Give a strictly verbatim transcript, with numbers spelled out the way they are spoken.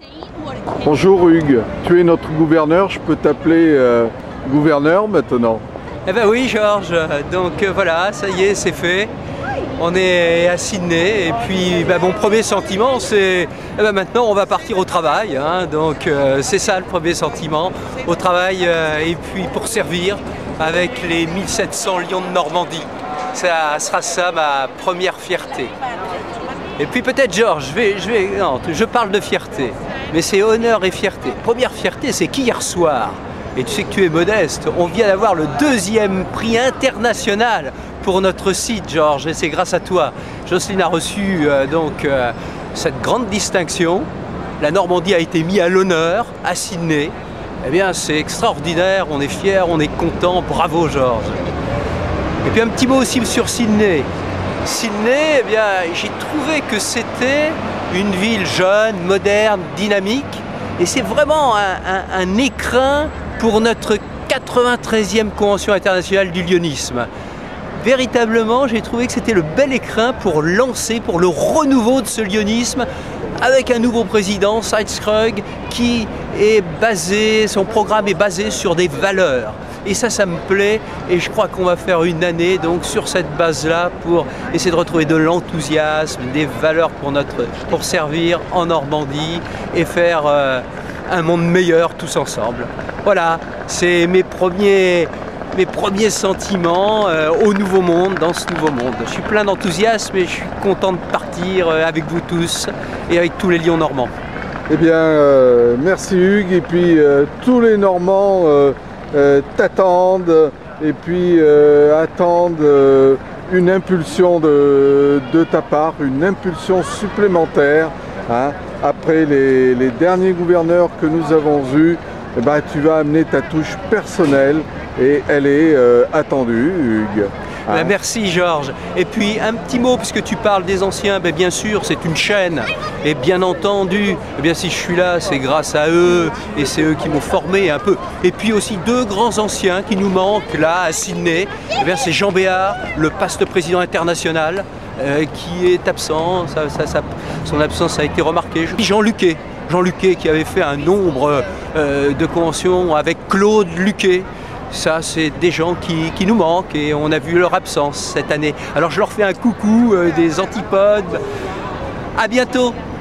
Bonjour Hugues, tu es notre gouverneur, je peux t'appeler euh, gouverneur maintenant? Eh ben oui Georges, donc euh, voilà, ça y est, c'est fait. On est à Sydney et puis ben, mon premier sentiment c'est eh ben, maintenant on va partir au travail, hein, donc euh, c'est ça le premier sentiment, au travail euh, et puis pour servir avec les mille sept cents lions de Normandie. Ça sera ça ma première fierté. Et puis peut-être Georges, je vais, je vais, non, je parle de fierté, mais c'est honneur et fierté. Première fierté, c'est qu'hier soir, et tu sais que tu es modeste, on vient d'avoir le deuxième prix international pour notre site, Georges, et c'est grâce à toi. Jocelyne a reçu euh, donc euh, cette grande distinction. La Normandie a été mise à l'honneur à Sydney. Eh bien, c'est extraordinaire, on est fiers, on est content. Bravo, Georges. Et puis un petit mot aussi sur Sydney. Sydney, eh bien, j'ai trouvé que c'était une ville jeune, moderne, dynamique, et c'est vraiment un, un, un écrin pour notre quatre-vingt-treizième Convention internationale du lyonisme. Véritablement, j'ai trouvé que c'était le bel écrin pour lancer, pour le renouveau de ce lyonisme, avec un nouveau président, Syed Scruggs, qui est basé, son programme est basé sur des valeurs. Et ça, ça me plaît, et je crois qu'on va faire une année donc sur cette base-là pour essayer de retrouver de l'enthousiasme, des valeurs pour, notre, pour servir en Normandie et faire euh, un monde meilleur tous ensemble. Voilà, c'est mes premiers, mes premiers sentiments euh, au Nouveau Monde, dans ce Nouveau Monde. Je suis plein d'enthousiasme et je suis content de partir euh, avec vous tous et avec tous les lions normands. Eh bien, euh, merci Hugues, et puis euh, tous les Normands euh, Euh, t'attendent et puis euh, attendent euh, une impulsion de, de ta part, une impulsion supplémentaire. Hein. Après les, les derniers gouverneurs que nous avons eus, eh ben, tu vas amener ta touche personnelle et elle est euh, attendue, Hugues. Hein. Ben merci Georges. Et puis un petit mot, puisque tu parles des anciens, ben bien sûr c'est une chaîne. Et bien entendu, eh bien si je suis là, c'est grâce à eux et c'est eux qui m'ont formé un peu. Et puis aussi deux grands anciens qui nous manquent là à Sydney. Eh bien c'est Jean Béard, le paste président international, euh, qui est absent. Ça, ça, ça, son absence a été remarquée. Puis Jean Luquet, Jean Luquet qui avait fait un nombre euh, de conventions avec Claude Luquet. Ça, c'est des gens qui, qui nous manquent et on a vu leur absence cette année. Alors je leur fais un coucou euh, des antipodes. À bientôt!